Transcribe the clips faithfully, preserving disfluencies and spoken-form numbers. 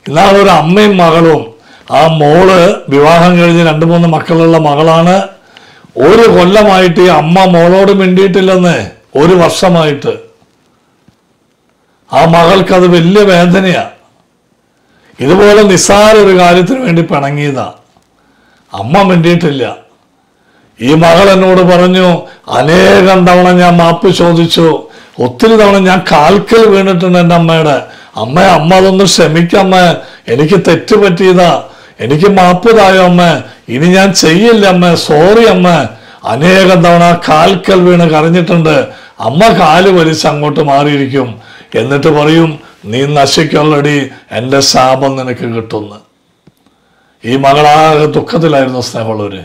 ഇന്നാളെ ഒരു അമ്മയും മകളും, ആ മോള് വിവാഹം കഴിഞ്ഞ് രണ്ട് മൂന്ന് മക്കളുള്ള മകളാണ്. ഒരു കൊല്ലമായിട്ട് ഈ അമ്മ മോളോട് മിണ്ടിയിട്ടില്ലെന്ന്, ഒരു വർഷമായിട്ട്. ആ മകൾക്കത് വലിയ വേദനയാ. ഇതുപോലെ നിസ്സാര ഒരു കാര്യത്തിന് വേണ്ടി പിണങ്ങിയതാ. അമ്മ മിണ്ടിയിട്ടില്ല. ഈ മകൾ എന്നോട് പറഞ്ഞു, അനേകം തവണ ഞാൻ മാപ്പ് ചോദിച്ചു, ഒത്തിരി തവണ ഞാൻ കാൽക്കൽ വീണിട്ടുണ്ട് എൻ്റെ അമ്മയുടെ. അമ്മ അമ്മ അതൊന്ന് ക്ഷമിക്കമ്മ, എനിക്ക് തെറ്റ് പറ്റിയതാ, എനിക്ക് മാപ്പ് തായോ അമ്മ, ഇനി ഞാൻ ചെയ്യില്ല അമ്മ, സോറി അമ്മ. അനേകം തവണ കാൽക്കൽ വീണ് കരഞ്ഞിട്ടുണ്ട്. അമ്മ കാല് വലിച്ച് അങ്ങോട്ട് മാറിയിരിക്കും. എന്നിട്ട് പറയും, നീ നശിക്കുള്ളടി, എൻ്റെ ശാപം നിനക്ക് കിട്ടുന്നു. ഈ മകളാകെ ദുഃഖത്തിലായിരുന്നു സ്നേഹമുള്ളവര്.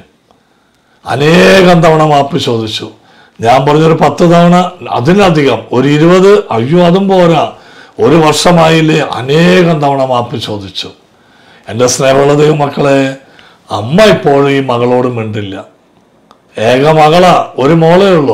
അനേകം തവണ മാപ്പ് ചോദിച്ചു. ഞാൻ പറഞ്ഞൊരു പത്ത് തവണ, അതിലധികം, ഒരു ഇരുപത്, അയ്യോ അതും പോരാ, ഒരു വർഷമായില്ലേ, അനേകം തവണ മാപ്പ് ചോദിച്ചു. എൻ്റെ സ്നേഹമുള്ള ദൈവമക്കളെ, അമ്മ ഇപ്പോഴും ഈ മകളോട് മിണ്ടില്ല. ഏക മകളാ, ഒരു മോളേ ഉള്ളൂ.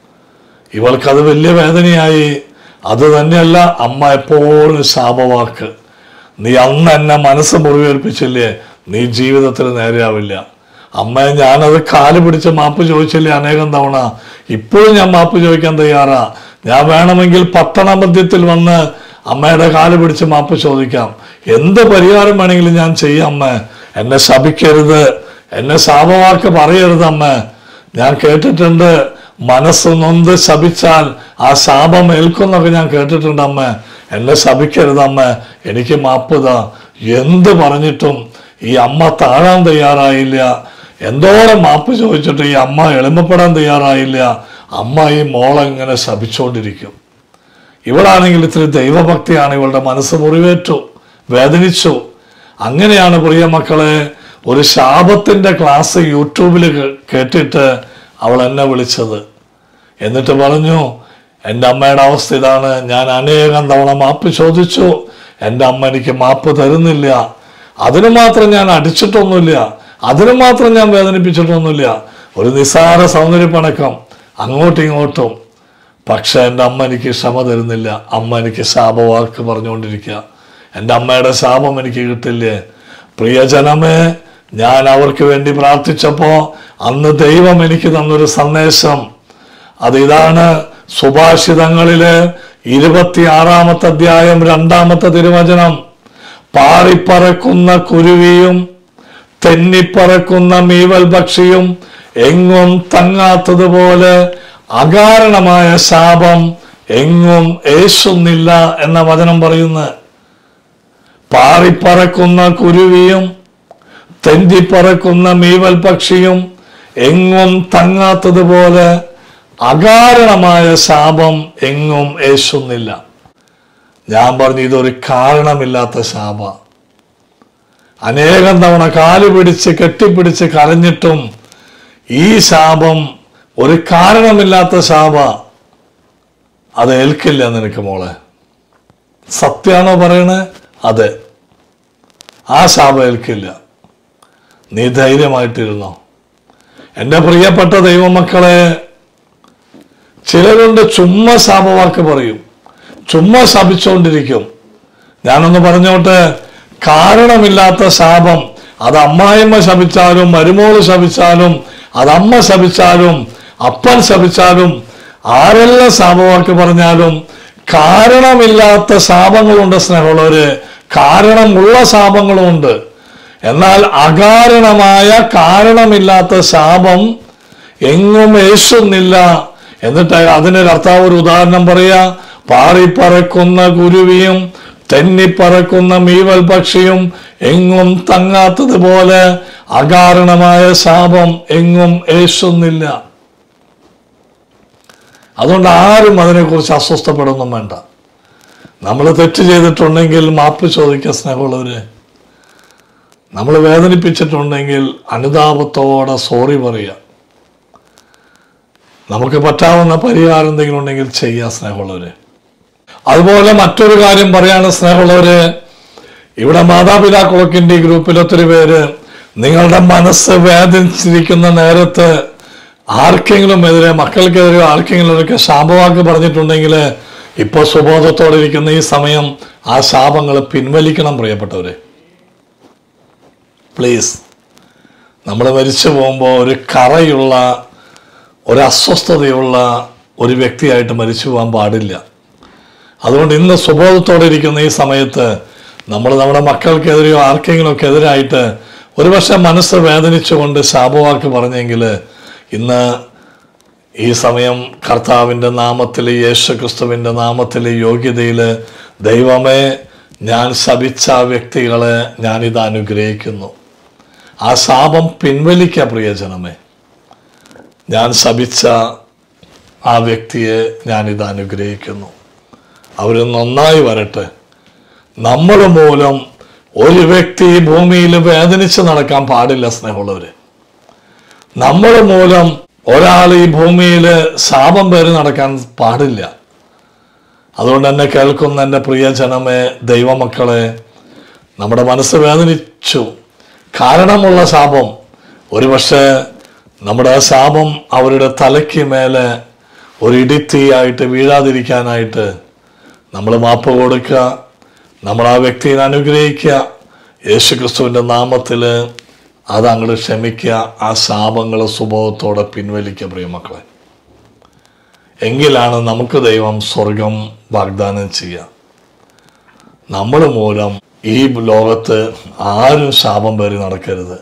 ഇവൾക്കത് വലിയ വേദനയായി. അത് തന്നെയല്ല, അമ്മ എപ്പോഴും ശാപവാക്ക്. നീ അന്ന് എന്നെ മനസ്സ് മുറിവേൽപ്പിച്ചില്ലേ, നീ ജീവിതത്തിൽ നേരെയാവില്ല. അമ്മയെ ഞാനത് കാല് പിടിച്ച് മാപ്പ് ചോദിച്ചില്ലേ അനേകം തവണ, ഇപ്പോഴും ഞാൻ മാപ്പ് ചോദിക്കാൻ തയ്യാറാ. ഞാൻ വേണമെങ്കിൽ പട്ടണ മധ്യത്തിൽ വന്ന് അമ്മയുടെ കാല് പിടിച്ച് മാപ്പ് ചോദിക്കാം. എന്ത് പരിഹാരം വേണമെങ്കിലും ഞാൻ ചെയ്യാം. അമ്മ എന്നെ ശപിക്കരുത്, എന്നെ ശാപവാക്ക് പറയരുത് അമ്മ. ഞാൻ കേട്ടിട്ടുണ്ട്, മനസ്സ് നൊന്ത് ശപിച്ചാൽ ആ ശാപം ഏൽക്കുന്നൊക്കെ ഞാൻ കേട്ടിട്ടുണ്ട് അമ്മ. എന്നെ ശപിക്കരുത് അമ്മ, എനിക്ക് മാപ്പ് താ. എന്ത് പറഞ്ഞിട്ടും ഈ അമ്മ താഴാൻ തയ്യാറായില്ല. എന്തോരം മാപ്പ് ചോദിച്ചിട്ട് ഈ അമ്മ എളിമപ്പെടാൻ തയ്യാറായില്ല. അമ്മ ഈ മോളെ ഇങ്ങനെ ശപിച്ചുകൊണ്ടിരിക്കും. ഇവളാണെങ്കിൽ ഇത്തിരി ദൈവഭക്തിയാണ്, ഇവളുടെ മനസ്സ് മുറിവേറ്റു, വേദനിച്ചു. അങ്ങനെയാണ് പ്രിയ മക്കളെ, ഒരു ശാപത്തിന്റെ ക്ലാസ് യൂട്യൂബിൽ കേട്ടിട്ട് അവൾ എന്നെ വിളിച്ചത്. എന്നിട്ട് പറഞ്ഞു, എൻ്റെ അമ്മയുടെ അവസ്ഥ ഇതാണ്, ഞാൻ അനേകം തവണ മാപ്പ് ചോദിച്ചു, എൻ്റെ അമ്മ എനിക്ക് മാപ്പ് തരുന്നില്ല. അതിന് മാത്രം ഞാൻ അടിച്ചിട്ടൊന്നുമില്ല, അതിന് മാത്രം ഞാൻ വേദനിപ്പിച്ചിട്ടൊന്നുമില്ല, ഒരു നിസ്സാര സൗന്ദര്യപ്പണക്കം അങ്ങോട്ടും ഇങ്ങോട്ടും. പക്ഷെ എൻ്റെ അമ്മ എനിക്ക് ക്ഷമ തരുന്നില്ല. അമ്മ എനിക്ക് ശാപവാക്ക് പറഞ്ഞുകൊണ്ടിരിക്കുക. എൻ്റെ അമ്മയുടെ ശാപം എനിക്ക് കിട്ടില്ലേ? പ്രിയജനമേ, ഞാൻ അവർക്ക് വേണ്ടി പ്രാർത്ഥിച്ചപ്പോ അന്ന് ദൈവം എനിക്ക് തന്നൊരു സന്ദേശം. അത് ഇതാണ്. സുഭാഷിതങ്ങളില് ഇരുപത്തി ആറാമത്തെ അധ്യായം രണ്ടാമത്തെ തിരുവചനം. പാറിപ്പറക്കുന്ന കുരുവിയും തെന്നിപ്പറക്കുന്ന മീവൽ പക്ഷിയും എങ്ങും തങ്ങാത്തതുപോലെ അകാരണമായ ശാപം എങ്ങും ഏശുന്നില്ല എന്ന വചനം പറയുന്നു. പാറിപ്പറക്കുന്ന കുരുവിയും തെന്നിപ്പറക്കുന്ന മീവൽ പക്ഷിയും എങ്ങും തങ്ങാത്തതുപോലെ അകാരണമായ ശാപം എങ്ങും ഏശുന്നില്ല. ഞാൻ പറഞ്ഞു, ഇതൊരു കാരണമില്ലാത്ത ശാപ. അനേകം തവണ കാല് പിടിച്ച് കെട്ടിപ്പിടിച്ച് കരഞ്ഞിട്ടും ഈ ശാപം ഒരു കാരണമില്ലാത്ത ശാപ. അത് ഏൽക്കില്ല നിനക്ക് മോളെ. സത്യാണോ പറയണേ? അതെ, ആ ശാപം ഏൽക്കില്ല. നീ ധൈര്യമായിട്ടിരുന്നോ. എൻ്റെ പ്രിയപ്പെട്ട ദൈവമക്കളെ, ചിലരുണ്ട് ചുമ്മാ ശാപവാക്ക് പറയും, ചുമ്മാ ശപിച്ചുകൊണ്ടിരിക്കും. ഞാനൊന്ന് പറഞ്ഞോട്ടെ, കാരണമില്ലാത്ത ശാപം അത് അമ്മായിമ്മ ശപിച്ചാലും മരുമോള് ശപിച്ചാലും അതമ്മ ശപിച്ചാലും അപ്പൻ ശപിച്ചാലും ആരെല്ലാം ശാപവാക്ക് പറഞ്ഞാലും കാരണമില്ലാത്ത ശാപങ്ങളുണ്ട് സ്നേഹമുള്ളവര്, കാരണമുള്ള ശാപങ്ങളുമുണ്ട്. എന്നാൽ അകാരണമായ കാരണമില്ലാത്ത ശാപം എങ്ങും ഏശുന്നില്ല. എന്നിട്ട് അതിന് കർത്താവ് ഒരു ഉദാഹരണം പറയാ. പാറിപ്പറക്കുന്ന കുരുവിയും തെന്നിപ്പറക്കുന്ന മീവൽ പക്ഷിയും എങ്ങും തങ്ങാത്തതുപോലെ അകാരണമായ ശാപം എങ്ങും ഏശുന്നില്ല. അതുകൊണ്ട് ആരും അതിനെക്കുറിച്ച് അസ്വസ്ഥപ്പെടുന്നു വേണ്ട. നമ്മൾ തെറ്റ് ചെയ്തിട്ടുണ്ടെങ്കിൽ മാപ്പ് ചോദിക്കുക സ്നേഹമുള്ളവര്. നമ്മൾ വേദനിപ്പിച്ചിട്ടുണ്ടെങ്കിൽ അനുതാപത്തോടെ സോറി പറയുക. നമുക്ക് പറ്റാവുന്ന പരിഹാരം എന്തെങ്കിലും ഉണ്ടെങ്കിൽ ചെയ്യുക സ്നേഹമുള്ളവര്. അതുപോലെ മറ്റൊരു കാര്യം പറയാണ് സ്നേഹമുള്ളവര്. ഇവിടെ മാതാപിതാക്കളൊക്കെ ഈ ഗ്രൂപ്പിൽ ഒത്തിരി പേര് നിങ്ങളുടെ മനസ്സ് വേദനിച്ചിരിക്കുന്ന നേരത്ത് ആർക്കെങ്കിലും എതിരെ, മക്കൾക്കെതിരെ ആർക്കെങ്കിലും ഒക്കെ ശാപവാക്ക് പറഞ്ഞിട്ടുണ്ടെങ്കിൽ ഇപ്പൊ സുബോധത്തോടെ ഇരിക്കുന്ന ഈ സമയം ആ ശാപങ്ങൾ പിൻവലിക്കണം പ്രിയപ്പെട്ടവരെ. പ്ലീസ്. നമ്മൾ മരിച്ചു പോകുമ്പോൾ ഒരു കറയുള്ള, ഒരു അസ്വസ്ഥതയുള്ള ഒരു വ്യക്തിയായിട്ട് മരിച്ചു പോകാൻ പാടില്ല. അതുകൊണ്ട് ഇന്ന് സുബോധത്തോടെ ഇരിക്കുന്ന ഈ സമയത്ത് നമ്മൾ നമ്മുടെ മക്കൾക്കെതിരെയോ ആർക്കെങ്കിലുമൊക്കെ എതിരായിട്ട് ഒരുപക്ഷെ മനസ്സ് വേദനിച്ചുകൊണ്ട് ശാപവാക്ക് പറഞ്ഞെങ്കിൽ ഇന്ന് ഈ സമയം കർത്താവിൻ്റെ നാമത്തിൽ, യേശു ക്രിസ്തുവിൻ്റെ നാമത്തിൽ, യോഗ്യതയിൽ, ദൈവമേ ഞാൻ ശപിച്ച ആ വ്യക്തികളെ ഞാനിത് അനുഗ്രഹിക്കുന്നു. ആ ശാപം പിൻവലിക്കുക പ്രിയജനമേ. ഞാൻ ശപിച്ച ആ വ്യക്തിയെ ഞാനിത് അനുഗ്രഹിക്കുന്നു. അവർ നന്നായി വരട്ടെ. നമ്മൾ മൂലം ഒരു വ്യക്തി ഈ ഭൂമിയിൽ വേദനിച്ച് നടക്കാൻ പാടില്ല സ്നേഹമുള്ളവർ. നമ്മൾ മൂലം ഒരാൾ ഈ ഭൂമിയിൽ ശാപം പേര് നടക്കാൻ പാടില്ല. അതുകൊണ്ട് എന്നെ കേൾക്കുന്ന എൻ്റെ പ്രിയജനമേ, ദൈവമക്കളെ, നമ്മുടെ മനസ്സ് വേദനിച്ചു കാരണമുള്ള ശാപം, ഒരുപക്ഷെ നമ്മുടെ ആ ശാപം അവരുടെ തലയ്ക്ക് മേലെ ഒരു ഇടിത്തീയായിട്ട് വീഴാതിരിക്കാനായിട്ട് നമ്മൾ മാപ്പ് കൊടുക്കുക. നമ്മൾ ആ വ്യക്തിയെ അനുഗ്രഹിക്കുക. യേശു ക്രിസ്തുവിൻ്റെ നാമത്തിൽ അത് അങ്ങോട്ട് ക്ഷമിക്കുക. ആ ശാപങ്ങൾ സുബോധത്തോടെ പിൻവലിക്കുക പ്രിയമക്കളെ. എങ്കിലാണ് നമുക്ക് ദൈവം സ്വർഗം വാഗ്ദാനം ചെയ്യുക. നമ്മൾ മൂലം ഈ ലോകത്ത് ആരും ശാപം പേറി നടക്കരുത്,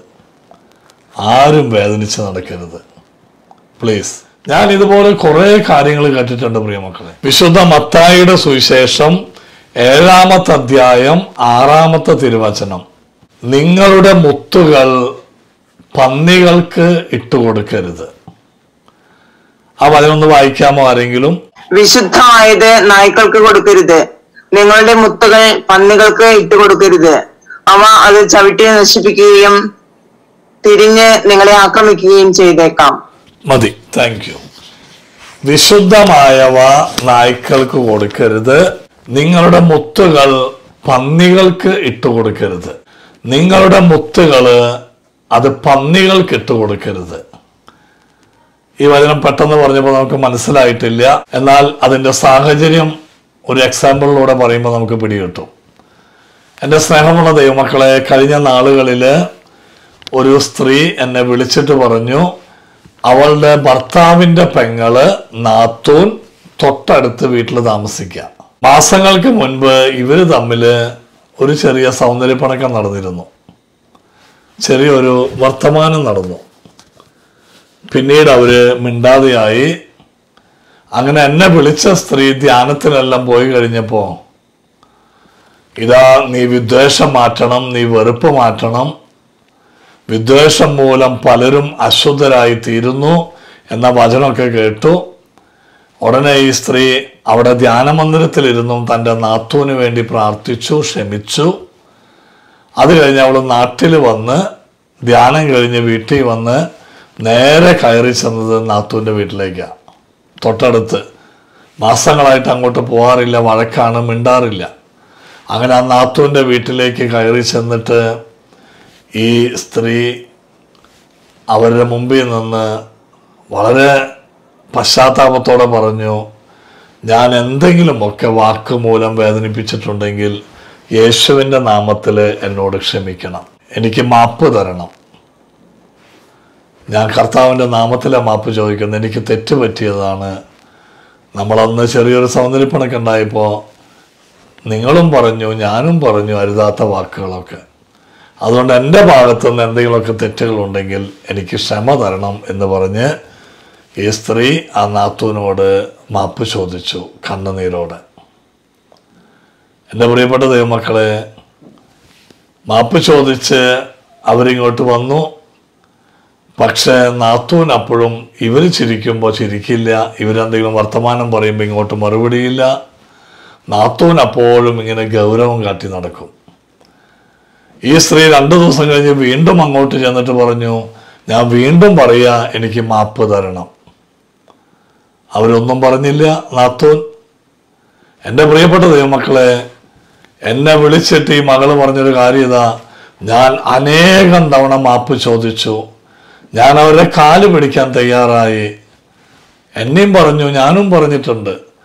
ആരും വേദനിച്ച് നടക്കരുത്. പ്ലീസ്. ഞാൻ ഇതുപോലെ കുറേ കാര്യങ്ങൾ കേട്ടിട്ടുണ്ട് പ്രിയമക്കളെ. വിശുദ്ധ മത്തായിയുടെ സുവിശേഷം ഏഴാമത്തെ അധ്യായം ആറാമത്തെ തിരുവചനം, നിങ്ങളുടെ മുത്തുകൾ പന്നികൾക്ക് ഇട്ടുകൊടുക്കരുത്. ആ വചനൊന്ന് വായിക്കാമോ ആരെങ്കിലും? വിശുദ്ധമായത് നായ്ക്കൾക്ക് കൊടുക്കരുത്, നിങ്ങളുടെ മുത്തുകൾ പന്നികൾക്ക് ഇട്ടുകൊടുക്കരുത്. അവ അത് ചവിട്ടി നശിപ്പിക്കുകയും തിരിഞ്ഞ് നിങ്ങളെ ആക്രമിക്കുകയും ചെയ്തേക്കാം. മതി, താങ്ക് യു. വിശുദ്ധമായവ നായ്ക്കൾക്ക് കൊടുക്കരുത്, നിങ്ങളുടെ മുത്തുകൾ പന്നികൾക്ക് ഇട്ടുകൊടുക്കരുത്. നിങ്ങളുടെ മുത്തുകള് അത് പന്നികൾക്ക് ഇട്ടുകൊടുക്കരുത്. ഈ വചനം പെട്ടെന്ന് പറഞ്ഞപ്പോൾ നമുക്ക് മനസ്സിലായിട്ടില്ല. എന്നാൽ അതിൻ്റെ സാഹചര്യം ഒരു എക്സാമ്പിളിലൂടെ പറയുമ്പോൾ നമുക്ക് പിടികിട്ടും. എൻ്റെ സ്നേഹമുള്ള ദൈവമക്കളെ, കഴിഞ്ഞ നാളുകളിൽ ഒരു സ്ത്രീ എന്നെ വിളിച്ചിട്ട് പറഞ്ഞു, അവളുടെ ഭർത്താവിൻ്റെ പെങ്ങള് നാത്തൂൻ തൊട്ടടുത്ത് വീട്ടിൽ താമസിക്കുക. മാസങ്ങൾക്ക് മുൻപ് ഇവർ തമ്മിൽ ഒരു ചെറിയ സൗന്ദര്യപ്പണക്കം നടന്നിരുന്നു. ചെറിയൊരു വർത്തമാനം നടന്നു. പിന്നീട് അവര് മിണ്ടാതെയായി. അങ്ങനെ എന്നെ വിളിച്ച സ്ത്രീ ധ്യാനത്തിനെല്ലാം പോയി കഴിഞ്ഞപ്പോൾ, ഇതാ നീ വിദ്വേഷം മാറ്റണം, നീ വെറുപ്പ് മാറ്റണം, വിദ്വേഷം മൂലം പലരും അശുദ്ധരായി തീരുന്നു എന്ന വചനമൊക്കെ കേട്ടു. ഉടനെ ഈ സ്ത്രീ അവിടെ ധ്യാനമന്ദിരത്തിലിരുന്നും തൻ്റെ നാത്തൂന് വേണ്ടി പ്രാർത്ഥിച്ചു, ക്ഷമിച്ചു. അത് കഴിഞ്ഞ് അവൾ നാട്ടിൽ വന്ന് ധ്യാനം കഴിഞ്ഞ് വീട്ടിൽ വന്ന് നേരെ കയറി ചെന്നത് നാത്തൂൻ്റെ വീട്ടിലേക്കാണ്. തൊട്ടടുത്ത്. മാസങ്ങളായിട്ട് അങ്ങോട്ട് പോകാറില്ല, വഴക്കാണ്, മിണ്ടാറില്ല. അങ്ങനെ ആ നാത്തൂൻ്റെ വീട്ടിലേക്ക് കയറി ചെന്നിട്ട് ഈ സ്ത്രീ അവരുടെ മുമ്പിൽ നിന്ന് വളരെ പശ്ചാത്താപത്തോടെ പറഞ്ഞു, ഞാൻ എന്തെങ്കിലുമൊക്കെ വാക്കുമൂലം വേദനിപ്പിച്ചിട്ടുണ്ടെങ്കിൽ യേശുവിൻ്റെ നാമത്തിൽ എന്നോട് ക്ഷമിക്കണം, എനിക്ക് മാപ്പ് തരണം. ഞാൻ കർത്താവിൻ്റെ നാമത്തിലെ മാപ്പ് ചോദിക്കുന്നു, എനിക്ക് തെറ്റ് പറ്റിയതാണ്. നമ്മളന്ന് ചെറിയൊരു സൗന്ദര്യപ്പണൊക്കെ ഉണ്ടായപ്പോൾ നിങ്ങളും പറഞ്ഞു, ഞാനും പറഞ്ഞു അരുതാത്ത വാക്കുകളൊക്കെ. അതുകൊണ്ട് എൻ്റെ ഭാഗത്തുനിന്ന് എന്തെങ്കിലുമൊക്കെ തെറ്റുകളുണ്ടെങ്കിൽ എനിക്ക് ക്ഷമ തരണം എന്ന് പറഞ്ഞ് ഈ സ്ത്രീ ആ നാത്തൂനോട് മാപ്പ് ചോദിച്ചു കണ്ണുനീരോടെ. എൻ്റെ പ്രിയപ്പെട്ട ദൈവമക്കളെ, മാപ്പ് ചോദിച്ച് അവരിങ്ങോട്ട് വന്നു. പക്ഷേ നാത്തൂൻ അപ്പോഴും ഇവർ ചിരിക്കുമ്പോൾ ചിരിക്കില്ല, ഇവരെന്തെങ്കിലും വർത്തമാനം പറയുമ്പോൾ ഇങ്ങോട്ട് മറുപടിയില്ല. നാത്തൂൻ അപ്പോഴും ഇങ്ങനെ ഗൗരവം കാട്ടി നടക്കും. ഈ സ്ത്രീ രണ്ടു ദിവസം കഴിഞ്ഞ് വീണ്ടും അങ്ങോട്ട് ചെന്നിട്ട് പറഞ്ഞു, ഞാൻ വീണ്ടും പറയാ, എനിക്ക് മാപ്പ് തരണം. അവരൊന്നും പറഞ്ഞില്ല നാത്തൂൻ. എൻ്റെ പ്രിയപ്പെട്ട ദൈവമക്കളെ, എന്നെ വിളിച്ചിട്ട് ഈ മകള് പറഞ്ഞൊരു കാര്യം ഇതാ, ഞാൻ അനേകം തവണ മാപ്പ് ചോദിച്ചു, ഞാൻ അവരുടെ കാല് പിടിക്കാൻ തയ്യാറായി, എന്നെയും പറഞ്ഞു, ഞാനും പറഞ്ഞിട്ടുണ്ട്,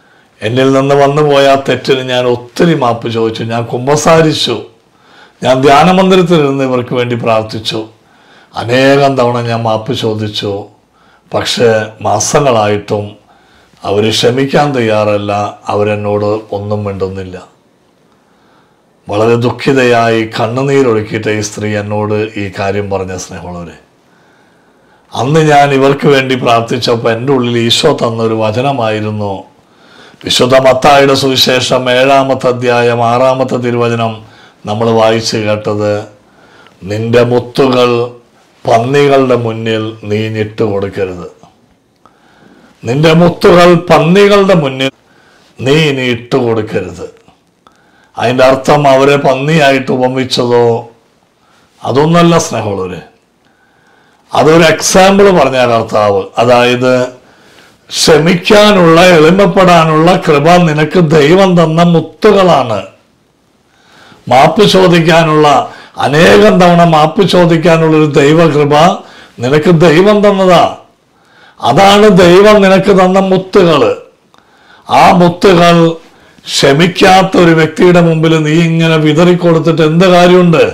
എന്നിൽ നിന്ന് വന്നു പോയ ആ തെറ്റിന് ഞാൻ ഒത്തിരി മാപ്പ് ചോദിച്ചു. ഞാൻ കുമ്പസാരിച്ചു. ഞാൻ ധ്യാനമന്ദിരത്തിലിരുന്ന് ഇവർക്ക് വേണ്ടി പ്രാർത്ഥിച്ചു. അനേകം തവണ ഞാൻ മാപ്പ് ചോദിച്ചു. പക്ഷേ മാസങ്ങളായിട്ടും അവർ ക്ഷമിക്കാൻ തയ്യാറല്ല. അവരെന്നോട് ഒന്നും മിണ്ടുന്നില്ല. വളരെ ദുഃഖിതയായി കണ്ണുനീരൊഴുക്കിയിട്ട് ഈ സ്ത്രീ എന്നോട് ഈ കാര്യം പറഞ്ഞ സ്നേഹമുള്ളവരെ, അന്ന് ഞാൻ ഇവർക്ക് വേണ്ടി പ്രാർത്ഥിച്ചപ്പോൾ എൻ്റെ ഉള്ളിൽ ഈശോ തന്നൊരു വചനമായിരുന്നു. വിശുദ്ധ മത്തായിയുടെ സുവിശേഷം ഏഴാമത്തെ അധ്യായം ആറാമത്തെ തിരുവചനം നമ്മൾ വായിച്ചു കേട്ടത്, നിന്റെ മുത്തുകൾ പന്നികളുടെ മുന്നിൽ നീ ഞിട്ട് കൊടുക്കരുത്. നിന്റെ മുത്തുകൾ പന്നികളുടെ മുന്നിൽ നീ ഇനി ഇട്ട് കൊടുക്കരുത്. അതിൻ്റെ അർത്ഥം അവരെ പന്നിയായിട്ട് ഉപമിച്ചതോ അതൊന്നല്ല സ്നേഹമുള്ളവരെ. അതൊരു എക്സാമ്പിൾ പറഞ്ഞ കർത്താവ്, അതായത് ക്ഷമിക്കാനുള്ള, എളിമപ്പെടാനുള്ള കൃപ നിനക്ക് ദൈവം തന്ന മുത്തുകളാണ്. മാപ്പ് ചോദിക്കാനുള്ള, അനേകം തവണ മാപ്പ് ചോദിക്കാനുള്ളൊരു ദൈവകൃപ നിനക്ക് ദൈവം തന്നതാ. അതാണ് ദൈവം നിനക്ക് തന്ന മുത്തുകൾ. ആ മുത്തുകൾ ക്ഷമിക്കാത്ത ഒരു വ്യക്തിയുടെ മുമ്പിൽ നീ ഇങ്ങനെ വിതറിക്കൊടുത്തിട്ട് എന്ത് കാര്യമുണ്ട്?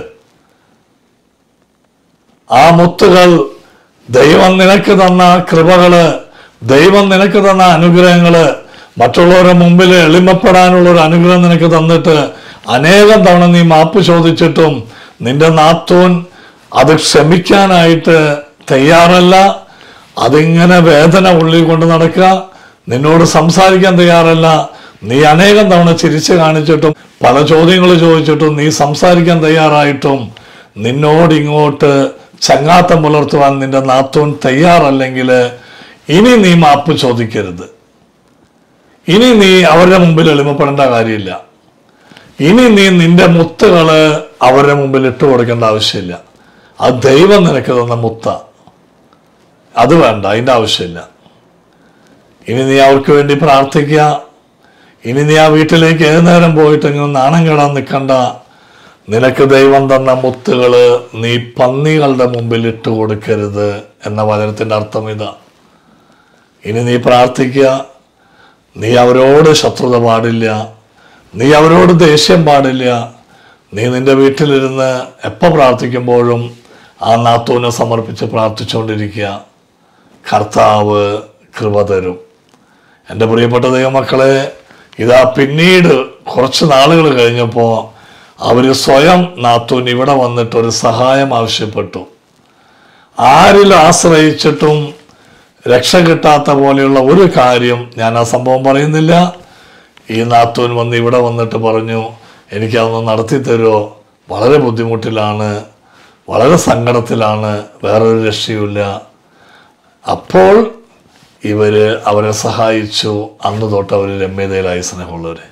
ആ മുത്തുകൾ ദൈവം നിനക്ക് തന്ന കൃപകള്, ദൈവം നിനക്ക് തന്ന അനുഗ്രഹങ്ങള്, മറ്റുള്ളവരുടെ മുമ്പിൽ എളിമപ്പെടാനുള്ള ഒരു അനുഗ്രഹം നിനക്ക് തന്നിട്ട് അനേകം തവണ നീ മാപ്പ് ചോദിച്ചിട്ടും നിന്റെ നാത്തോൻ അത് ക്ഷമിക്കാനായിട്ട് തയ്യാറല്ല. അതിങ്ങനെ വേദന ഉള്ളിൽ കൊണ്ട് നടക്കുക, നിന്നോട് സംസാരിക്കാൻ തയ്യാറല്ല. നീ അനേകം തവണ ചിരിച്ച് കാണിച്ചിട്ടും പല ചോദ്യങ്ങൾ ചോദിച്ചിട്ടും നീ സംസാരിക്കാൻ തയ്യാറായിട്ടും നിന്നോട് ഇങ്ങോട്ട് ചങ്ങാത്തം പുലർത്തുവാൻ നിന്റെ നാത്തോൻ തയ്യാറല്ലെങ്കിൽ ഇനി നീ മാപ്പ് ചോദിക്കരുത്. ഇനി നീ അവരുടെ മുമ്പിൽ എളിമപ്പെടേണ്ട കാര്യമില്ല. ഇനി നീ നിന്റെ മുത്തുകള് അവരുടെ മുമ്പിൽ ഇട്ട് കൊടുക്കേണ്ട ആവശ്യമില്ല. അത് ദൈവം നിനക്ക് തന്ന മുത്ത, അത് വേണ്ട, അതിൻ്റെ ആവശ്യമില്ല. ഇനി നീ അവർക്ക് വേണ്ടി പ്രാർത്ഥിക്കുക. ഇനി നീ ആ വീട്ടിലേക്ക് ഏത് നേരം പോയിട്ടെങ്കിലും നാണം കെടാൻ നിൽക്കണ്ട. നിനക്ക് ദൈവം തന്ന മുത്തുകള് നീ പന്നികളുടെ മുമ്പിൽ ഇട്ട് കൊടുക്കരുത് എന്ന വചനത്തിൻ്റെ അർത്ഥം ഇതാ. ഇനി നീ പ്രാർത്ഥിക്കുക. നീ അവരോട് ശത്രുത പാടില്ല, നീ അവരോട് ദേഷ്യം പാടില്ല. നീ നിന്റെ വീട്ടിലിരുന്ന് എപ്പോൾ പ്രാർത്ഥിക്കുമ്പോഴും ആ നാത്തൂനെ സമർപ്പിച്ച് പ്രാർത്ഥിച്ചുകൊണ്ടിരിക്കുക. കർത്താവ് കൃപ തരും. എൻ്റെ പ്രിയപ്പെട്ട ദൈവമക്കളെ, ഇതാ പിന്നീട് കുറച്ച് നാളുകൾ കഴിഞ്ഞപ്പോൾ അവർ സ്വയം നാത്തൂൻ ഇവിടെ വന്നിട്ട് ഒരു സഹായം ആവശ്യപ്പെട്ടു. ആരിൽ ആശ്രയിച്ചിട്ടും രക്ഷ കിട്ടാത്ത പോലെയുള്ള ഒരു കാര്യം ഞാൻ ആ സംഭവം പറയുന്നില്ല. ഈ നാത്തൂൻ വന്ന് ഇവിടെ വന്നിട്ട് പറഞ്ഞു, എനിക്കതൊന്ന് നടത്തി തരുമോ? വളരെ ബുദ്ധിമുട്ടിലാണ്, വളരെ സങ്കടത്തിലാണ്, വേറൊരു രക്ഷയുമില്ല. അപ്പോൾ ഇവര് അവരെ സഹായിച്ചു. അന്ന് തൊട്ട് അവർ രമ്യതയിലായി. സ്നേഹമുള്ളവരെ,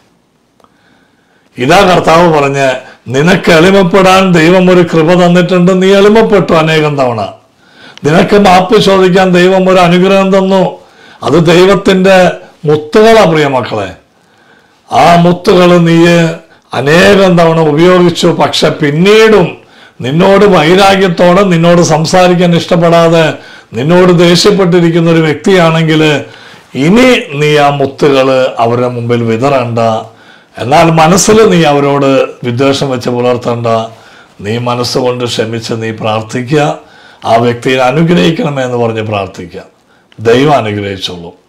ഇതാ കർത്താവ് പറഞ്ഞ്, നിനക്ക് എളിമപ്പെടാൻ ദൈവം ഒരു കൃപ തന്നിട്ടുണ്ട്. നീ എളിമപ്പെട്ടു അനേകം തവണ. നിനക്ക് മാപ്പ് ചോദിക്കാൻ ദൈവം ഒരു അനുഗ്രഹം തന്നു. അത് ദൈവത്തിന്റെ മുത്തുകളാ പ്രിയ മക്കളെ. ആ മുത്തുകൾ നീ അനേകം തവണ ഉപയോഗിച്ചു. പക്ഷെ പിന്നീടും നിന്നോട് വൈരാഗ്യത്തോടെ, നിന്നോട് സംസാരിക്കാൻ ഇഷ്ടപ്പെടാതെ, നിന്നോട് ദേഷ്യപ്പെട്ടിരിക്കുന്ന ഒരു വ്യക്തിയാണെങ്കിൽ ഇനി നീ ആ മുത്തുകൾ അവരുടെ മുമ്പിൽ വിതറണ്ട. എന്നാൽ മനസ്സിൽ നീ അവരോട് വിദ്വേഷം വെച്ച് പുലർത്തണ്ട. നീ മനസ്സുകൊണ്ട് ക്ഷമിച്ച് നീ പ്രാർത്ഥിക്കുക. ആ വ്യക്തിയെ അനുഗ്രഹിക്കണമേ എന്ന് പറഞ്ഞ് പ്രാർത്ഥിക്കുക. ദൈവം അനുഗ്രഹിച്ചോളൂ.